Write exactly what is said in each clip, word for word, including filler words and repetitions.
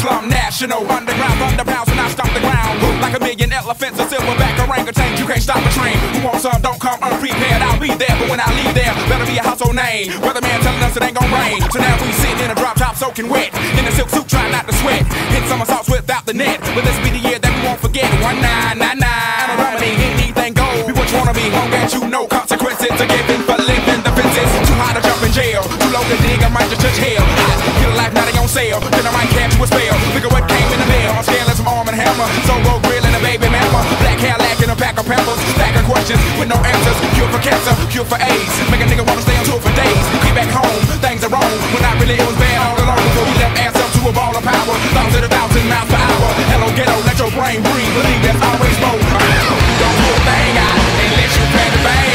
Slum national, underground thunderbounds when I stomp the ground. Like a million elephants, a silverback orangutan. You can't stop a train. Who wants some? Don't come unprepared. I'll be there, but when I leave there, better be a household name. Weatherman telling us it ain't gon' rain. So now we sit in a drop top soaking wet, in a silk suit trying not to sweat. Hit somersaults without the net. But this be the year that we won't forget. One nine nine nine. And a remedy, anything goes. Be what you wanna be, long as you know consequences are given for living the fences. Too high to jump in jail, too low to dig, I might just touch hell. Hot, get a life, now they on sale. Then I might catch you a spell. Look at what came in the mail. I'm scaling some arm and hammer. Solo grill and a baby mama. Black hair lacking a pack of pampers. Stack of questions with no answers. Cure for cancer, cure for AIDS. Make a nigga wanna stay on tour for days. Get back home, things are wrong. When I really it was bad all along. Before we left ass up to a ball of power. Thousands to the thousand miles per hour. Hello ghetto, let your brain breathe. Believe there's always more. Don't pull a thing out unless you plan to bang.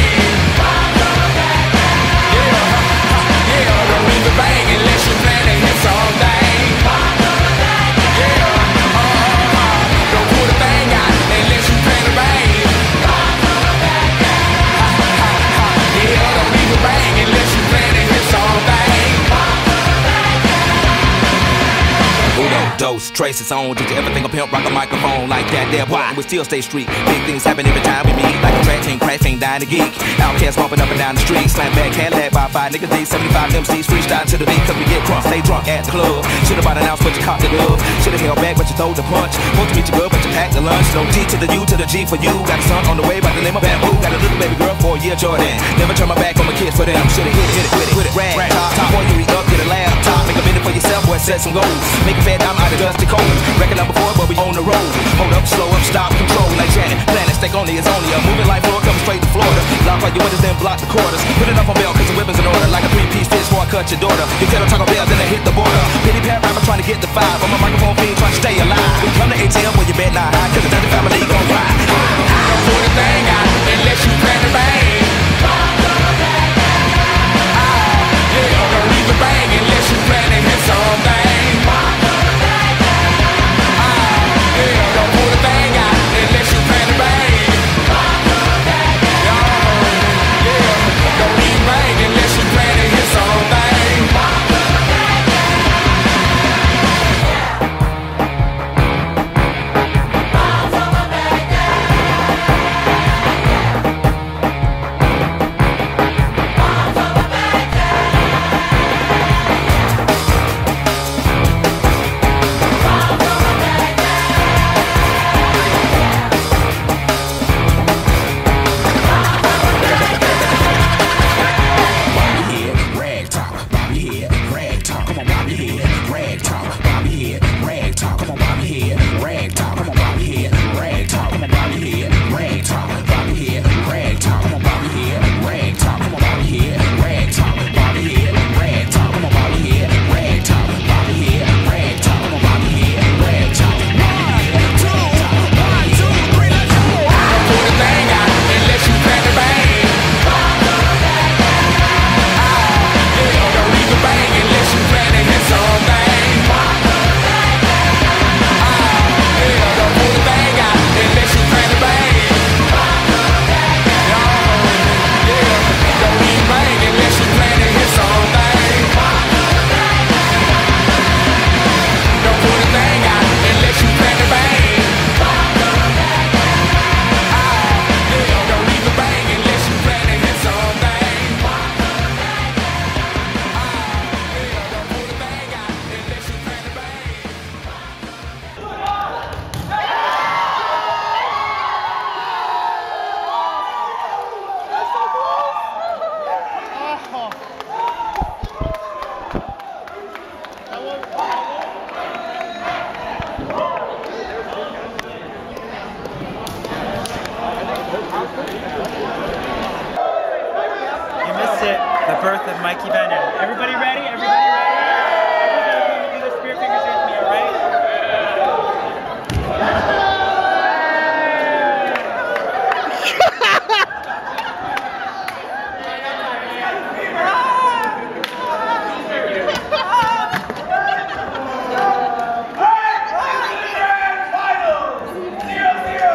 Bang unless you plan to hit something. Yeah, uh-huh. Don't put a thing out unless you plan to bang. Yeah, don't even bang unless you plan to hit something. Uno, dos, trace its own. Did you ever think a pimp rock a microphone like that? There, why? We still stay street. Big things happen every time we meet. Like a rat team, crash ain't dying to geek. Outcast bumping up and down the street. Slam back, Cadillac by five niggas. D seventy-five M Cs freestyle to the beat. Cause we get crunk, stay drunk at the club. Should've bought an ounce, but you caught the glove. Should've held back, but you throw the punch. Supposed to meet you good, but you packed the lunch. No D to the U to the G for you. Got a son on the way by the name of Bamboo. Got a little baby girl for a year, Jordan. Never turn my back on my kids for them. Should've hit it, hit it, with it, with it. Rag, rag, top, top. Before you re up, get a laptop. Make a minute for yourself, boy, set some goals. Make a fat dime out of dusty cold. Record number four, but we on the road. Hold up, slow up, stop, control. Like Janet, planet, stake only is only a moving like floor, coming straight to Florida. Lock all your windows, then block the quarters. Put it up on bail, cause the weapons in order. Like a three-piece fish before I cut your daughter. You tell her Taco Bell, then I hit the border. Pity pat rapper trying to get the five. I'm a microphone fiend trying to stay alive. We come to A T M where you bet not high, cause the Dutch family gon' ride. Don't put a thing out unless you plan to bang. Yeah, don't even bang unless you plan to hit something. Don't put a thing out unless you plan to bang. Yeah, don't even bang unless you plan to hit something. The birth of Mikey Van N. Everybody ready? Everybody ready? Everybody do the spirit fingers with me, alright?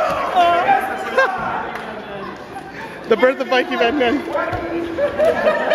The birth of Mikey Van N.